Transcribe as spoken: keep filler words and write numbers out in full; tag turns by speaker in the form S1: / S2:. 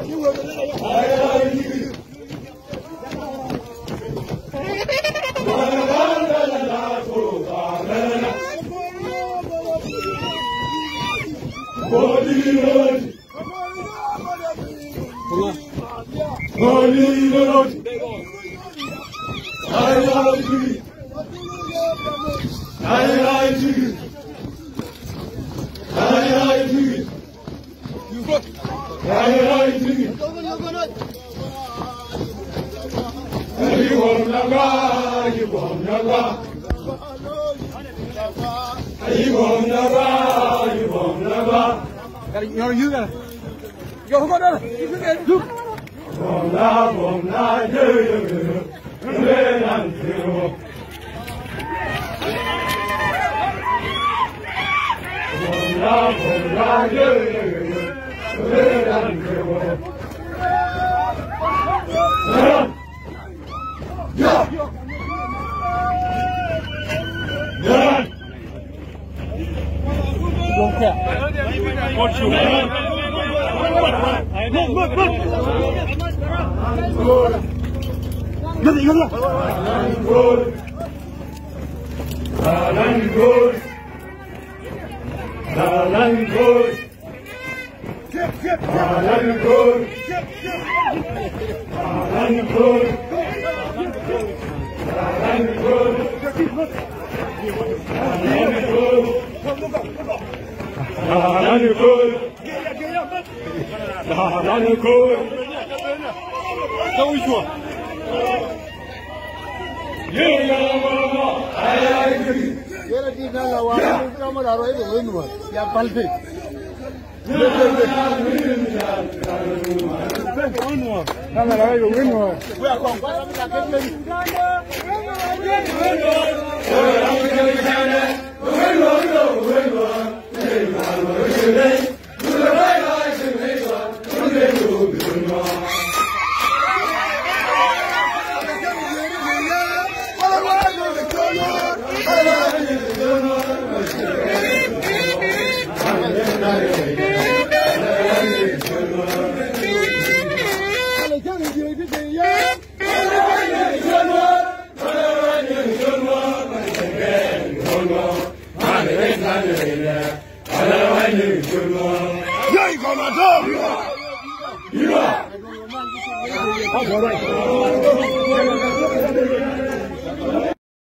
S1: You're you gonna go on there. You can do. Bomna bomna yo yo yo. Lenan yo. Bomna bomna yo yo yo. Lenan yo. Ya. Ya. Don't care. What you want? Look, look, look! Yalla, yalla! Good. Dalan good. Dalan good. Dalan good. Dalan good. Dalan good. Dalan good. Dalan good. Dalan good. Go with you. Yeah, I agree. You're a kid now. I'm going to win one. Yeah, Palpi. I'm going to win one. We are going you